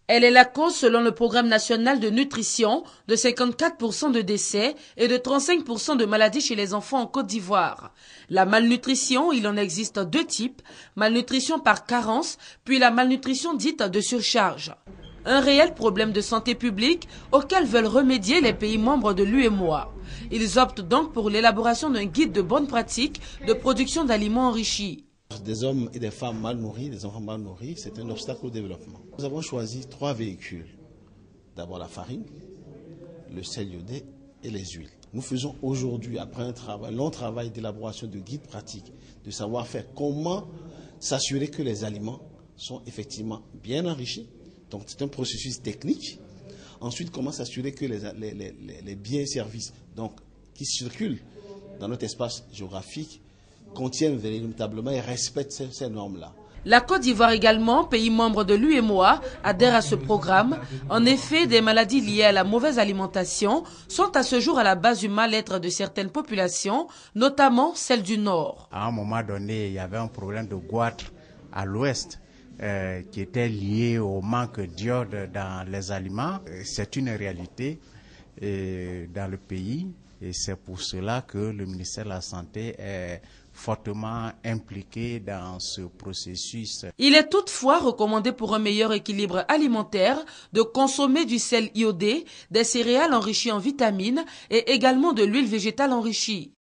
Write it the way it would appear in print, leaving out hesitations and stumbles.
Elle est la cause, selon le programme national de nutrition, de 54% de décès et de 35% de maladies chez les enfants en Côte d'Ivoire. La malnutrition, il en existe deux types, malnutrition par carence, puis la malnutrition dite de surcharge. Un réel problème de santé publique auquel veulent remédier les pays membres de l'UEMOA. Ils optent donc pour l'élaboration d'un guide de bonnes pratiques de production d'aliments enrichis. Des hommes et des femmes mal nourris, des enfants mal nourris, c'est un obstacle au développement. Nous avons choisi 3 véhicules. D'abord la farine, le sel iodé et les huiles. Nous faisons aujourd'hui, après un long travail d'élaboration de guides pratiques, de savoir faire comment s'assurer que les aliments sont effectivement bien enrichis. Donc c'est un processus technique. Ensuite, comment s'assurer que les biens et services qui circulent dans notre espace géographique contiennent véritablement et respectent ces normes-là. La Côte d'Ivoire également, pays membre de l'UEMOA, adhère à ce programme. En effet, des maladies liées à la mauvaise alimentation sont à ce jour à la base du mal-être de certaines populations, notamment celles du Nord. À un moment donné, il y avait un problème de goitre à l'ouest qui était lié au manque d'iode dans les aliments. C'est une réalité dans le pays. Et c'est pour cela que le ministère de la Santé est fortement impliqué dans ce processus. Il est toutefois recommandé pour un meilleur équilibre alimentaire de consommer du sel iodé, des céréales enrichies en vitamines et également de l'huile végétale enrichie.